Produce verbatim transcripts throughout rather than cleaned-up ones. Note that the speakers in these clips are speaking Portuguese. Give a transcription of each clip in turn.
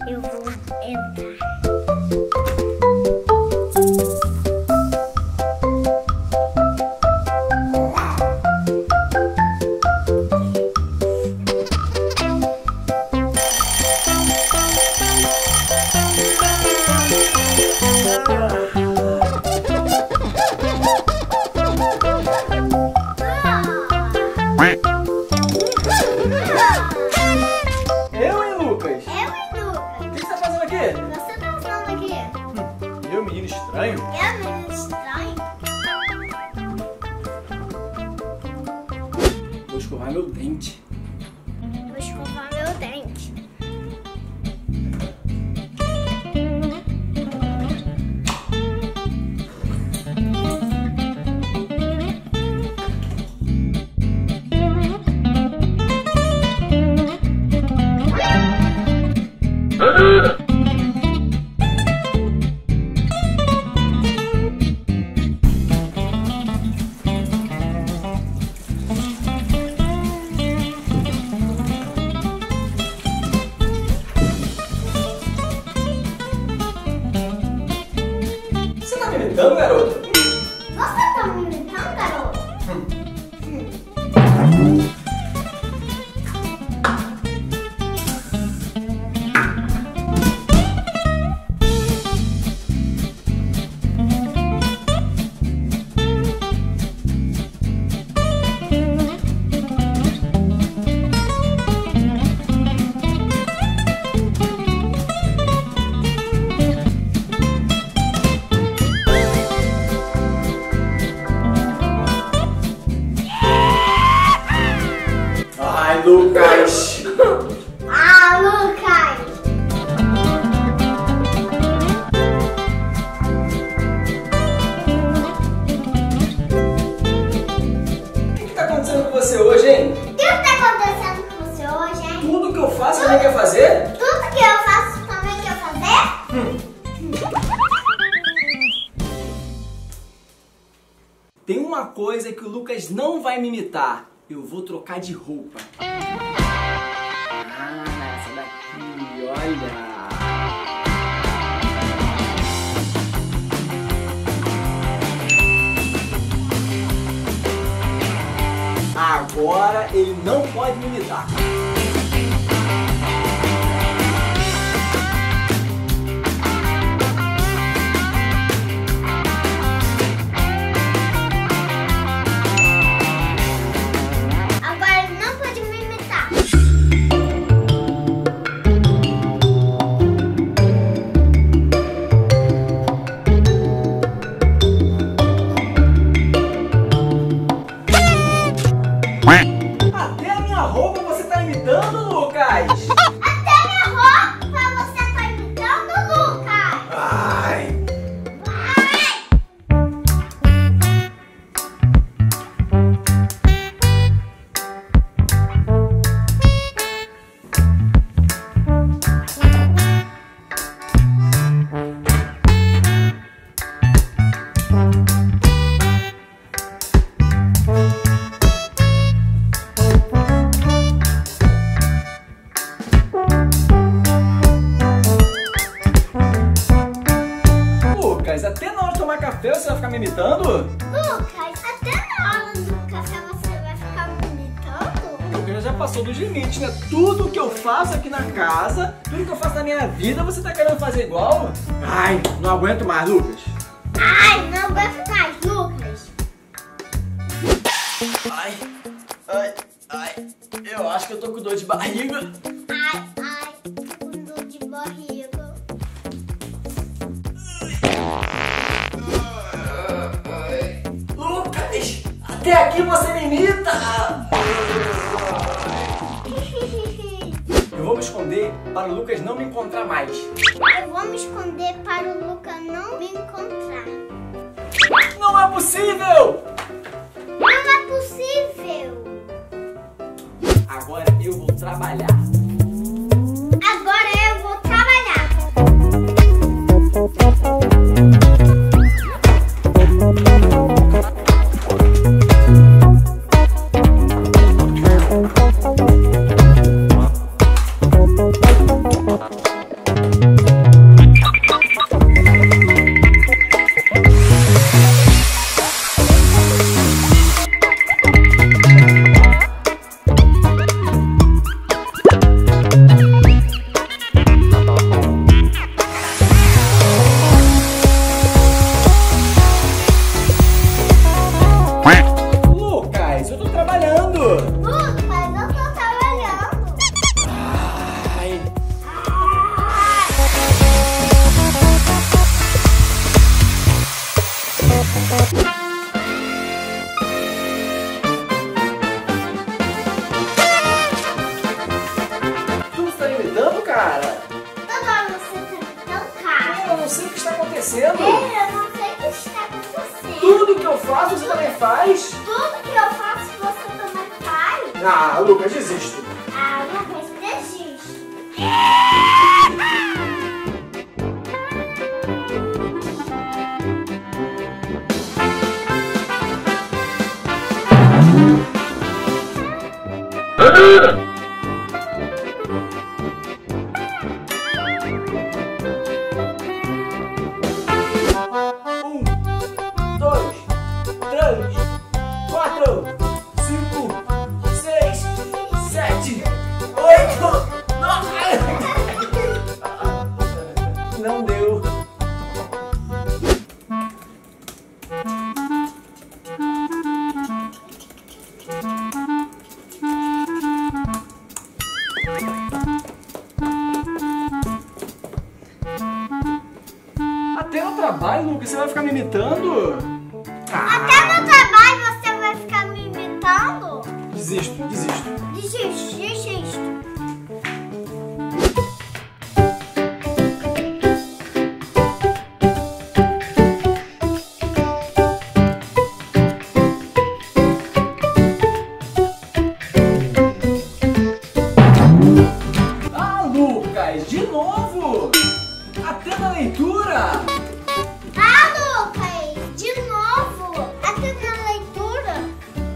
Eu vou entrar. Eu, hein, Lucas? Eu e Lucas. O que você tá fazendo aqui? Você tá fazendo aqui? Hum, eu, menino estranho? É menino estranho? Vou escovar meu dente. Vou escovar meu dente. Você tá me imitando, garoto? Você tá me imitando, garoto? Ai, Lucas! Ah, Lucas! O que que tá acontecendo com você hoje, hein? O que tá acontecendo com você hoje, hein? Tudo que eu faço você nem quer fazer? Tudo que eu faço também quer fazer? Hum. Tem uma coisa que o Lucas não vai me imitar. Eu vou trocar de roupa. Ah, essa daqui, olha. Agora ele não pode me imitar. Agora ele não pode me imitar. Até a minha roupa você tá imitando, Lucas? Até minha roupa você tá imitando, Lucas. Ai! Lucas, até na hora de tomar café você vai ficar me imitando? Lucas, até na hora do café você vai ficar me imitando? Lucas já passou dos limites, né? Tudo que eu faço aqui na casa, tudo que eu faço na minha vida, você tá querendo fazer igual? Ai, não aguento mais, Lucas. Ai, não aguento mais, Lucas. Ai, ai, ai, eu acho que eu tô com dor de barriga. Ai, ai, tô com dor de barriga. Lucas, até aqui você me imita. Eu vou me esconder para o Lucas não me encontrar mais. Eu vou me esconder para o Lucas não me encontrar. Não é possível! Não é possível. Agora eu vou trabalhar. Agora eu vou trabalhar. acontecendo? Ei, eu não sei o que está acontecendo. Tudo que eu faço, você também faz? Tudo que eu faço, você também faz. Ah, Lucas, desisto. Ah, Lucas, desiste. Um, dois, três, quatro, cinco, seis, sete, oito, nove. Não deu. Até no trabalho, Lucas, você vai ficar me imitando? Até no trabalho você vai ficar me imitando? Desisto, desisto. Desiste, desiste. Ah, Lucas, de novo! Até na leitura! Ah, Lucas, de novo. Até na leitura.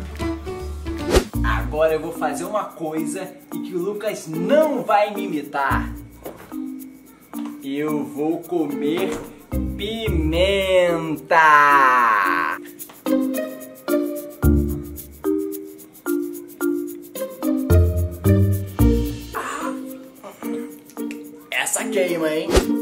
Agora eu vou fazer uma coisa e que o Lucas não vai me imitar. Eu vou comer pimenta! Ah, essa queima, hein?